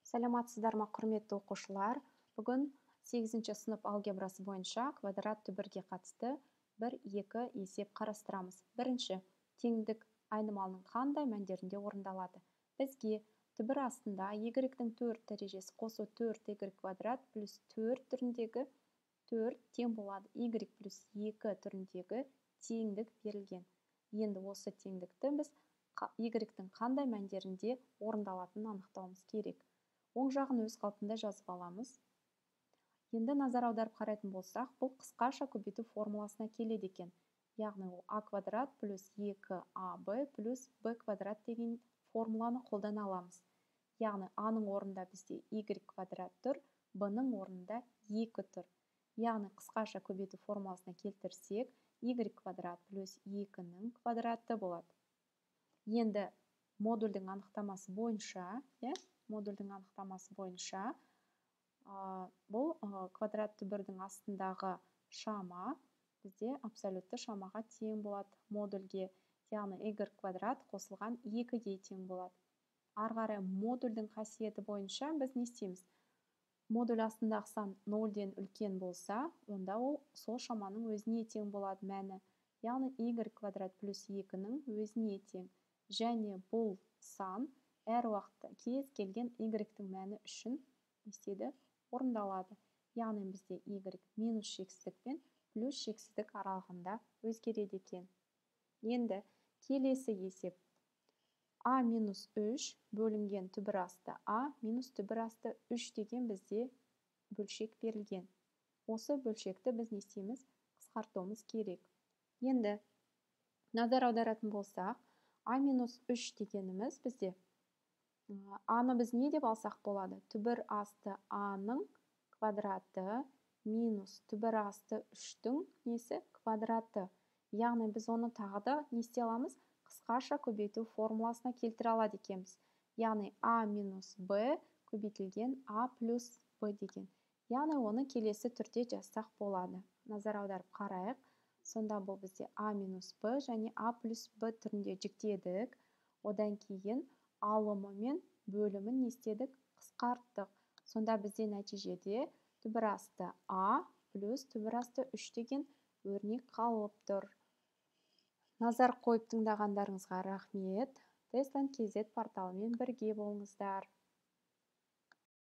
Саламатсыздар ма, құрметті оқушылар? Бүгін 8-ші сынып алгебрасы бойынша квадрат түбірге қатысты 1-2 есеп қарастырамыз. Бірінші, теңдік айнымалының қандай мәндерінде орындалады? Бізге түбір астында y-дің 4 дәрежесі қосу 4y квадрат плюс 4 түріндегі 4 тең болады y плюс 2 түріндегі теңдік берілген. Енді осы теңдікті біз y-дің қандай мәндерінде орындалатынын анықтауымыз керек. Оң жағын өз қалпында жазып аламыз. Енді назар аударып қарайтын болсақ, бұл қысқаша көбейту формуласына келеді екен. Яғни ол а квадрат плюс 2аб плюс б квадрат деген формуланы қолдана аламыз. Яғни аның орнында бізде y квадрат тұр, б-ның орнында 2 тұр. Яғни қысқаша көбейту формуласына келтірсек, y квадрат плюс 2-ның квадраты болады. Енді модульдің анықтамасы бойынша, бұл квадрат түбірдің астындағы шама бізде абсолютті шамаға тең болады модульге, яғни y квадрат қосылған 2-ге тең болады. Арғары модульдің қасиеті бойынша біз не істейміз? Модуль астындағы сан 0-ден үлкен болса, онда ол сол шаманың өзіне тең болады мәні. Яғни y квадрат плюс 2-ның өзіне тең. Және бұл сан әр уақытта кез келген y-дің мәні үшін істеді орындалады. Яғни бізде y минус шексіздік пен плюс шексіздік аралығында өзгереді екен. Енді келесі есеп. а минус 3 бөлінген түбір асты а минус түбір асты 3 деген бізде бөлшек берілген. Осы бөлшекті біз не істейміз? Қысқартуымыз керек. Енді назар аударатын болсақ, а минус 3 дегеніміз бізде аны біз не деп алсақ болады? Түбір асты а-ның квадраты минус түбір асты 3-дің несі? Квадраты. Яғни біз оны тағы да не істей аламыз? Қысқаша көбейту формуласына келтіре алады екенбіз. Яғни а минус б көбейтілген а плюс б деген. Яғни оны келесі түрде жазсақ болады. Назар аударып қарайық. Сонда бұл бізде а минус б және а плюс б түрінде жіктедік. Одан кейін алымы мен бөлімін не істедік? Қысқарттық. Сонда бізде нәтижеде түбір асты а плюс түбір асты 3 деген өрнек қалып тұр. Назар қойып тыңдағандарыңызға рахмет. Тест.kz порталымен бірге болыңыздар.